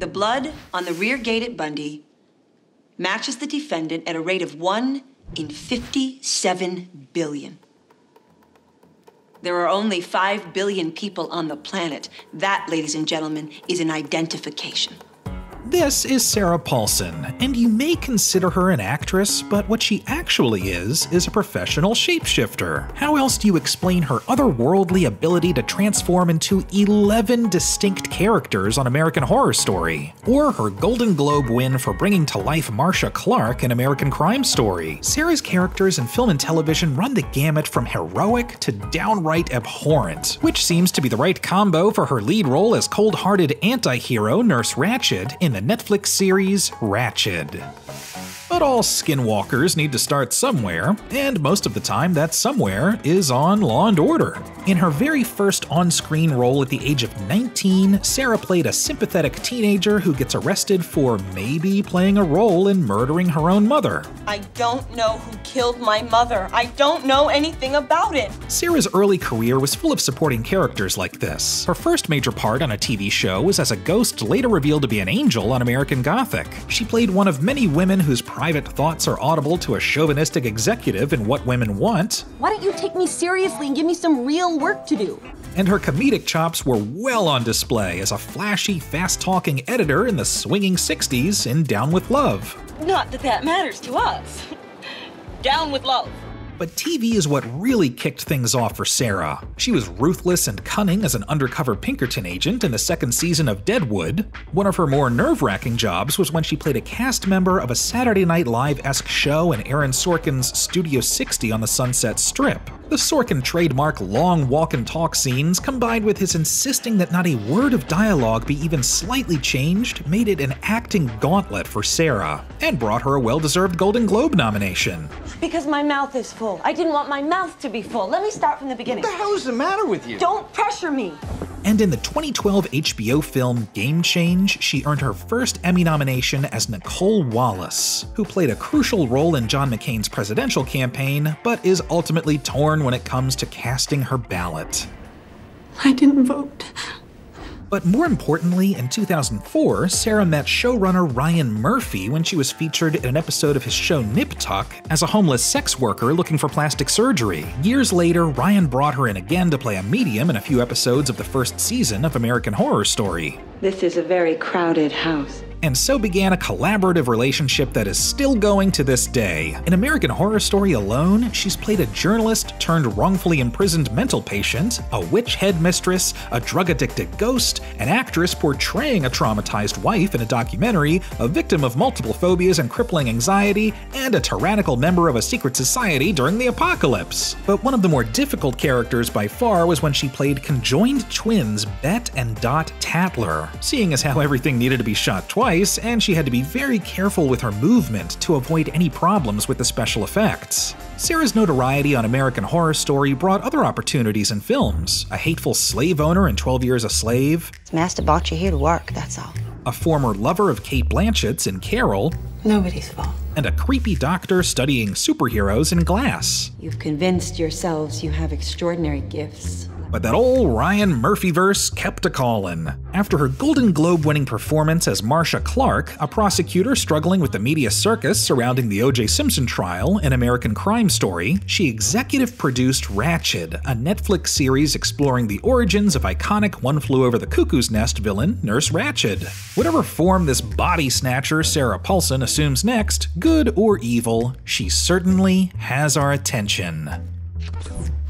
The blood on the rear gate at Bundy matches the defendant at a rate of 1 in 57 billion. There are only 5 billion people on the planet. That, ladies and gentlemen, is an identification. This is Sarah Paulson, and you may consider her an actress, but what she actually is a professional shapeshifter. How else do you explain her otherworldly ability to transform into 11 distinct characters on American Horror Story? Or her Golden Globe win for bringing to life Marcia Clarke in American Crime Story? Sarah's characters in film and television run the gamut from heroic to downright abhorrent, which seems to be the right combo for her lead role as cold-hearted anti-hero Nurse Ratched in the Netflix series Ratched. But all skinwalkers need to start somewhere, and most of the time that somewhere is on Law & Order. In her very first on-screen role at the age of 19, Sarah played a sympathetic teenager who gets arrested for maybe playing a role in murdering her own mother. I don't know who killed my mother. I don't know anything about it. Sarah's early career was full of supporting characters like this. Her first major part on a TV show was as a ghost later revealed to be an angel on American Gothic. She played one of many women whose private thoughts are audible to a chauvinistic executive in What Women Want. Why don't you take me seriously and give me some real work to do? And her comedic chops were well on display as a flashy, fast-talking editor in the swinging 60s in Down with Love. Not that that matters to us. Down with love. But TV is what really kicked things off for Sarah. She was ruthless and cunning as an undercover Pinkerton agent in the second season of Deadwood. One of her more nerve-wracking jobs was when she played a cast member of a Saturday Night Live-esque show in Aaron Sorkin's Studio 60 on the Sunset Strip. The Sorkin trademark long walk-and-talk scenes, combined with his insisting that not a word of dialogue be even slightly changed, made it an acting gauntlet for Sarah, and brought her a well-deserved Golden Globe nomination. Because my mouth is full. I didn't want my mouth to be full. Let me start from the beginning. What the hell is the matter with you? Don't pressure me. And in the 2012 HBO film Game Change, she earned her first Emmy nomination as Nicole Wallace, who played a crucial role in John McCain's presidential campaign, but is ultimately torn when it comes to casting her ballot. I didn't vote. But more importantly, in 2004, Sarah met showrunner Ryan Murphy when she was featured in an episode of his show Nip Tuck as a homeless sex worker looking for plastic surgery. Years later, Ryan brought her in again to play a medium in a few episodes of the first season of American Horror Story. This is a very crowded house. And so began a collaborative relationship that is still going to this day. In American Horror Story alone, she's played a journalist turned wrongfully imprisoned mental patient, a witch headmistress, a drug-addicted ghost, an actress portraying a traumatized wife in a documentary, a victim of multiple phobias and crippling anxiety, and a tyrannical member of a secret society during the apocalypse. But one of the more difficult characters by far was when she played conjoined twins Bet and Dot Tatler, seeing as how everything needed to be shot twice, and she had to be very careful with her movement to avoid any problems with the special effects. Sarah's notoriety on American Horror Story brought other opportunities in films: a hateful slave owner in 12 Years a Slave, Master brought you here to work, that's all. a former lover of Kate Blanchett's in Carol, Nobody's fault. and a creepy doctor studying superheroes in Glass. You've convinced yourselves you have extraordinary gifts. But that old Ryan Murphy-verse kept a-callin'. After her Golden Globe-winning performance as Marcia Clarke, a prosecutor struggling with the media circus surrounding the O.J. Simpson trial in American Crime Story, she executive produced Ratched, a Netflix series exploring the origins of iconic One Flew Over the Cuckoo's Nest villain Nurse Ratched. Whatever form this body snatcher Sarah Paulson assumes next, good or evil, she certainly has our attention.